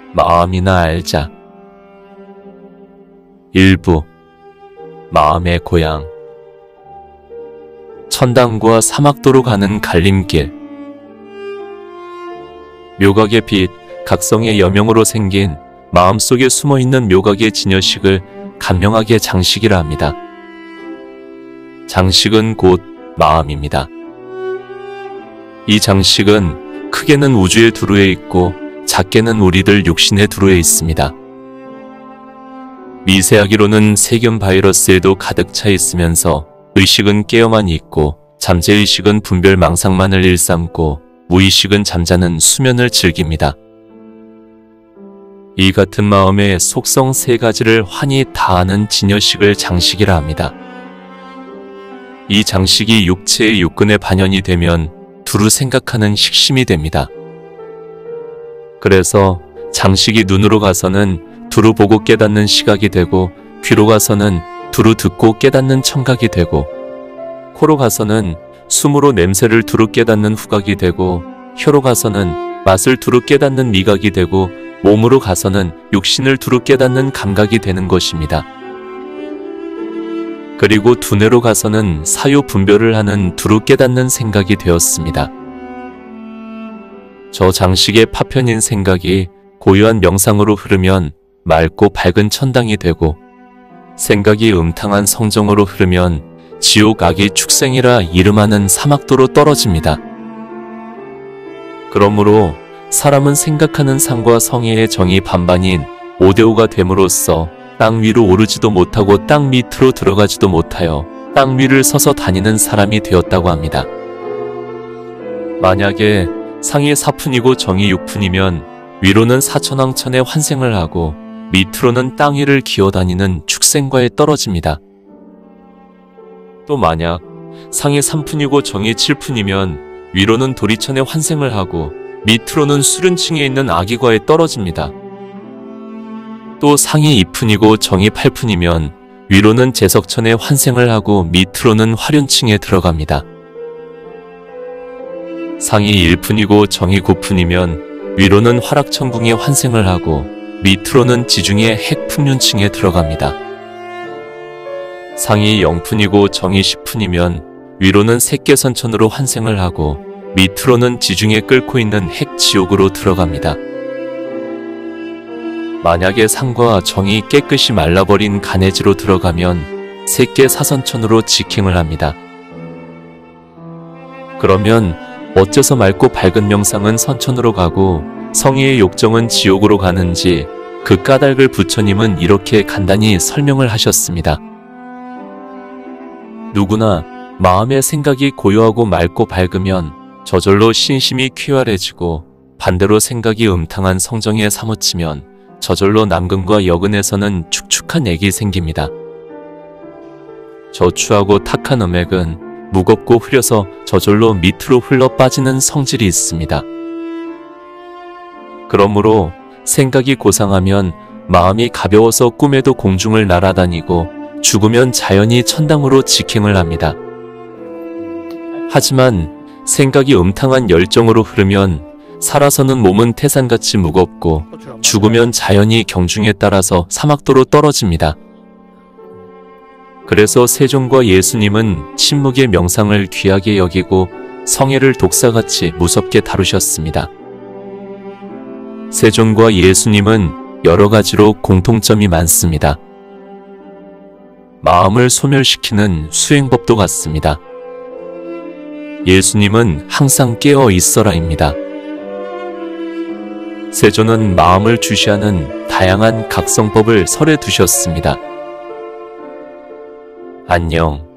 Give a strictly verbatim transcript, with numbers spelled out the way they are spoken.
마음이나 알자. 일부 마음의 고향. 천당과 사막도로 가는 갈림길. 묘각의 빛, 각성의 여명으로 생긴 마음속에 숨어있는 묘각의 진여식을 간명하게 장식이라 합니다. 장식은 곧 마음입니다. 이 장식은 크게는 우주에 두루에 있고 작게는 우리들 육신에 두루에 있습니다. 미세하기로는 세균 바이러스에도 가득 차 있으면서 의식은 깨어만 있고 잠재의식은 분별 망상만을 일삼고 무의식은 잠자는 수면을 즐깁니다. 이 같은 마음의 속성 세 가지를 환히 다 아는 진여식을 장식이라 합니다. 이 장식이 육체의 육근에 반연이 되면 두루 생각하는 식심이 됩니다. 그래서 장식이 눈으로 가서는 두루 보고 깨닫는 시각이 되고, 귀로 가서는 두루 듣고 깨닫는 청각이 되고, 코로 가서는 숨으로 냄새를 두루 깨닫는 후각이 되고, 혀로 가서는 맛을 두루 깨닫는 미각이 되고, 몸으로 가서는 육신을 두루 깨닫는 감각이 되는 것입니다. 그리고 두뇌로 가서는 사유 분별을 하는 두루 깨닫는 생각이 되었습니다. 저 장식의 파편인 생각이 고요한 명상으로 흐르면 맑고 밝은 천당이 되고, 생각이 음탕한 성정으로 흐르면 지옥 악이 축생이라 이름하는 사막도로 떨어집니다. 그러므로 사람은 생각하는 상과 성의의 정이 반반인 오대오가 됨으로써 땅 위로 오르지도 못하고 땅 밑으로 들어가지도 못하여 땅 위를 서서 다니는 사람이 되었다고 합니다. 만약에 상이 사푼이고 정이 육푼이면 위로는 사천왕천의 환생을 하고 밑으로는 땅 위를 기어다니는 축생과에 떨어집니다. 또 만약 상이 삼푼이고 정이 칠푼이면 위로는 도리천의 환생을 하고 밑으로는 수륜층에 있는 아기과에 떨어집니다. 또 상이 이푼이고 정이 팔푼이면 위로는 제석천의 환생을 하고 밑으로는 화륜층에 들어갑니다. 상이 일푼이고 정이 구푼이면 위로는 화락천궁에 환생을 하고 밑으로는 지중해 핵품륜층에 들어갑니다. 상이 영푼이고 정이 십푼이면 위로는 색계선천으로 환생을 하고 밑으로는 지중해 끓고 있는 핵지옥으로 들어갑니다. 만약에 상과 정이 깨끗이 말라버린 간해지로 들어가면 색계사선천으로 직행을 합니다. 그러면 어째서 맑고 밝은 명상은 선천으로 가고 성의의 욕정은 지옥으로 가는지 그 까닭을 부처님은 이렇게 간단히 설명을 하셨습니다. 누구나 마음의 생각이 고요하고 맑고 밝으면 저절로 신심이 쾌활해지고, 반대로 생각이 음탕한 성정에 사무치면 저절로 남근과 여근에서는 축축한 액이 생깁니다. 저추하고 탁한 음액은 무겁고 흐려서 저절로 밑으로 흘러 빠지는 성질이 있습니다. 그러므로 생각이 고상하면 마음이 가벼워서 꿈에도 공중을 날아다니고 죽으면 자연히 천당으로 직행을 합니다. 하지만 생각이 음탕한 열정으로 흐르면 살아서는 몸은 태산같이 무겁고 죽으면 자연히 경중에 따라서 사막도로 떨어집니다. 그래서 세존과 예수님은 침묵의 명상을 귀하게 여기고 성애를 독사같이 무섭게 다루셨습니다. 세존과 예수님은 여러 가지로 공통점이 많습니다. 마음을 소멸시키는 수행법도 같습니다. 예수님은 항상 깨어 있어라입니다. 세존은 마음을 주시하는 다양한 각성법을 설해 두셨습니다. 안녕.